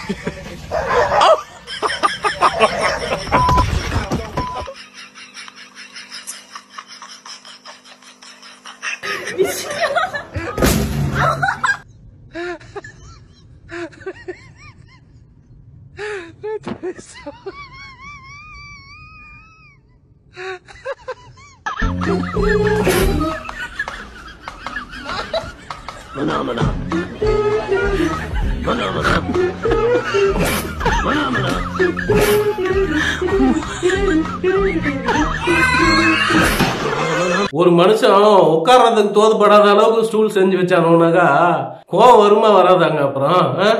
ஒரு மனுஷன் உட்கார்றதுக்கு தோதுபடாத அளவுக்கு ஸ்டூல் செஞ்சு வச்சானோனாக்கா கோவம் வருமா வராதாங்க? அப்புறம்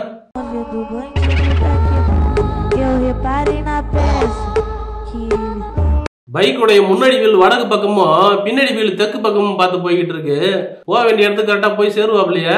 பைக்குடைய முன்னாடி வீல் வடக்கு பக்கமும் பின்னாடி வீல் தெற்கு பக்கமும் பார்த்து போய்கிட்டு இருக்கு. போக வேண்டிய இடத்துக்கு கரெக்டா போய் சேருவாப்லையா?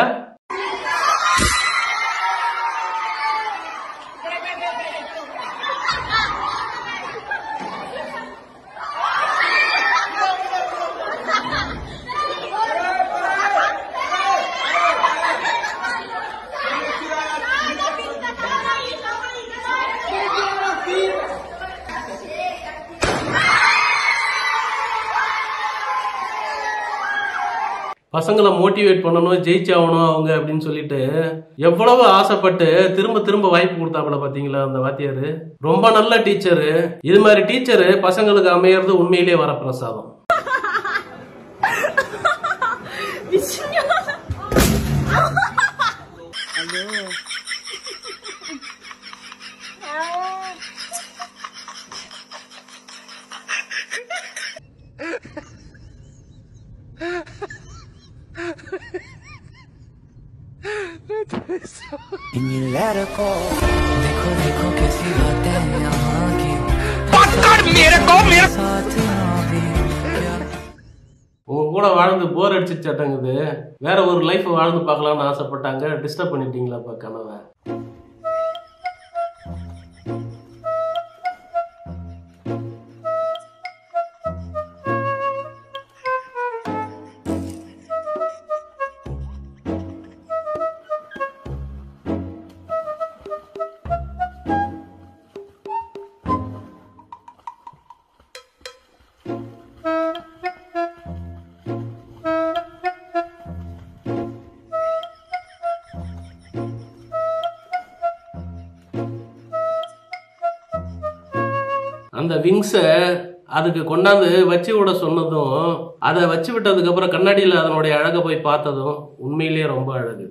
பசங்களை மோட்டிவேட் பண்ணணும், ஜெயிச்சாகணும் அவங்க அப்படின்னு சொல்லிட்டு எவ்வளவு ஆசைப்பட்டு திரும்ப திரும்ப வாய்ப்பு கொடுத்தாப்புல பாத்தீங்களா அந்த வாத்தியாரு. ரொம்ப நல்ல டீச்சரு. இது மாதிரி டீச்சரு பசங்களுக்கு அமையறது உண்மையிலேயே வரப்பிரசாதம். देखो देखो कैसी बातें यहाँ की உங்க கூட வாழ்ந்து போர் அடிச்சு சட்டங்குது. வேற ஒரு லைஃப் வாழ்ந்து பார்க்கலாம்னு ஆசைப்பட்டாங்க. டிஸ்டர்ப் பண்ணிட்டீங்களாப்பா கனவை. அந்த விங்ஸை அதுக்கு கொண்டாந்து வச்சு விட சொன்னதும் அதை வச்சு விட்டதுக்கு அப்புறம் கண்ணாடியில் அதனுடைய அழகை போய் பார்த்ததும் உண்மையிலேயே ரொம்ப அழகு.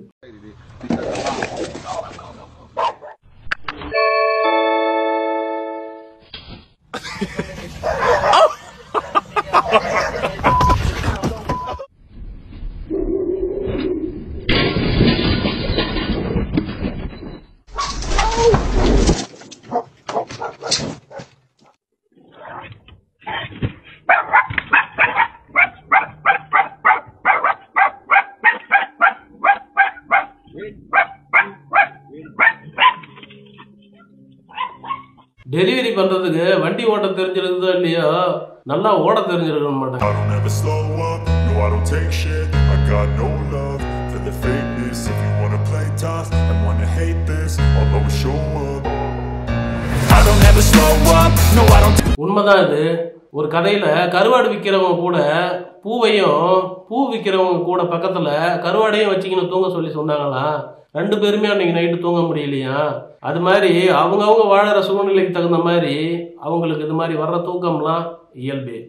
டெலிவரி பண்றதுக்கு வண்டி ஓட்ட தெரிஞ்சிருந்தோ இல்லையோ நல்லா ஓட தெரிஞ்சிருக்க மாட்டேன். உண்மைதான் இது. ஒரு கதையில கருவாடு விற்கிறவங்க கூட பூ விற்கிறவங்க கூட பக்கத்துல கருவாடையும் வச்சுக்கணும் தூங்க சொல்லி சொன்னாங்களாம். ரெண்டு பேருமே அன்னைக்கு நைட்டு தூங்க முடியலையா. அது மாதிரி அவங்க வாழற சூழ்நிலைக்கு தகுந்த மாதிரி அவங்களுக்கு இது மாதிரி வர்ற தூக்கம்லாம் இயல்பே.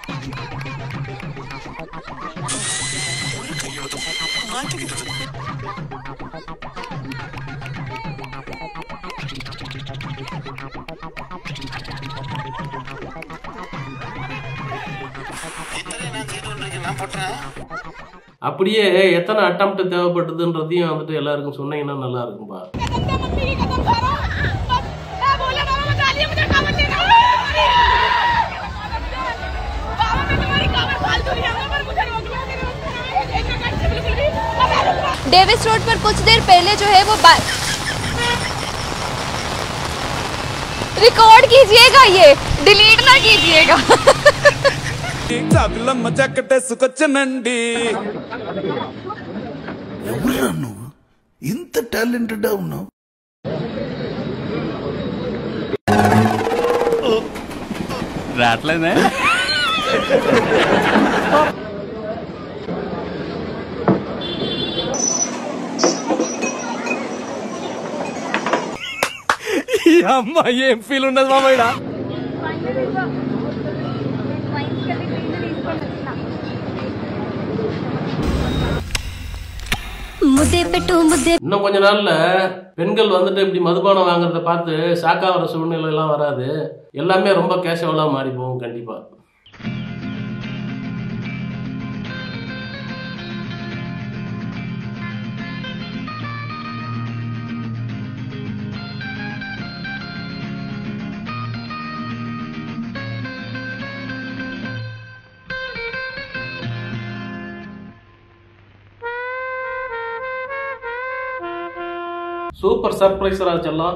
அப்படியே எத்தனை அட்டம்ப்ட் தேவைப்பட்டதுன்றதையும் வந்துட்டு எல்லாருக்கும் சொன்னீங்கன்னா நல்லா இருக்கும்பா. डेविस रोड पर कुछ देर पहले जो है वो रिकॉर्ड कीजिएगा, ये डिलीट ना कीजिएगा. ఇంత టాలెంటెడ్ ఉన్నావు. రావట్లేదే ఈ అమ్మ ఏం ఫీల్ ఉన్నది మామయ్య இன்னும் கொஞ்ச நாள்ல பெண்கள் வந்துட்டு இப்படி மதுபானம் வாங்குறத பார்த்து சாக்காகிற சூழ்நிலை எல்லாம் வராது. எல்லாமே ரொம்ப கேஷுவலா மாறி போகும் கண்டிப்பா. சூப்பர் சர்ப்ரைஸரா செல்லம்.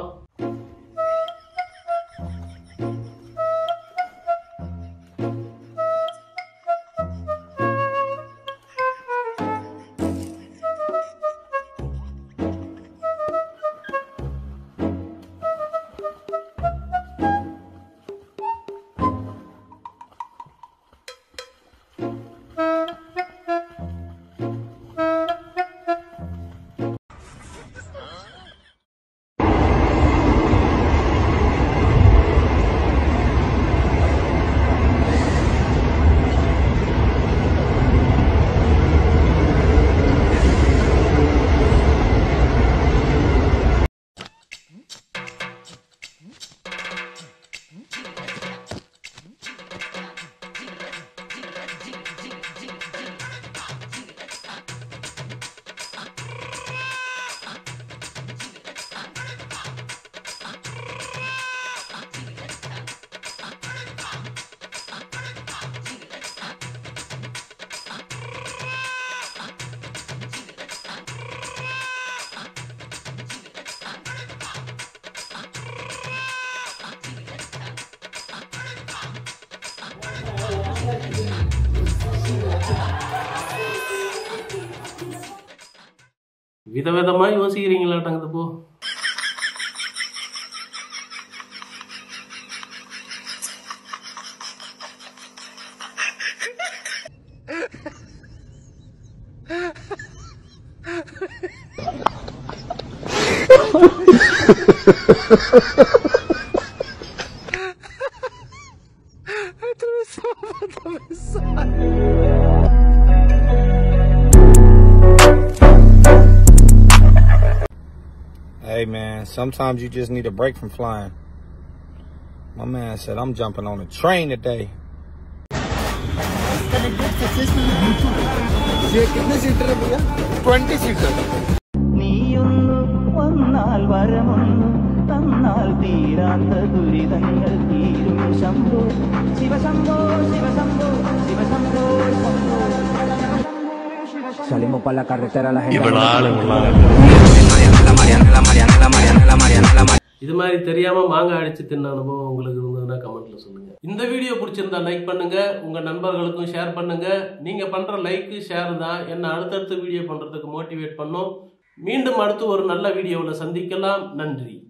விதவிதமா யோசிக்கிறீங்களாட்டங்குது போ. Hey man, sometimes you just need a break from flying. My man said, I'm jumping on a train today. ये कितने सीटर है भैया? 20 सीटर. നീയൊന്നു വന്നാൽ വരമൊന്നു തന്നാൽ തീരാത്ത ദുരിതങ്ങൾ തീരും ശംഭോ ശിവശംഭോ ശിവശംഭോ ശിവശംഭോ ശംഭോ. Salimos para la carretera la gente. இது மாதிரி தெரியாம மாங்காய் அடிச்சு தின்ன அனுபவம் உங்களுக்கு இருந்ததுன்னா கமெண்ட்ல சொல்லுங்க. இந்த வீடியோ பிடிச்சிருந்தா லைக் பண்ணுங்க, உங்க நண்பர்களுக்கும் ஷேர் பண்ணுங்க. நீங்க பண்ற லைக் ஷேர் தான் என்ன அடுத்தடுத்த வீடியோ பண்றதுக்கு மோட்டிவேட் பண்ணும். மீண்டும் அடுத்து ஒரு நல்ல வீடியோவில் சந்திக்கலாம். நன்றி.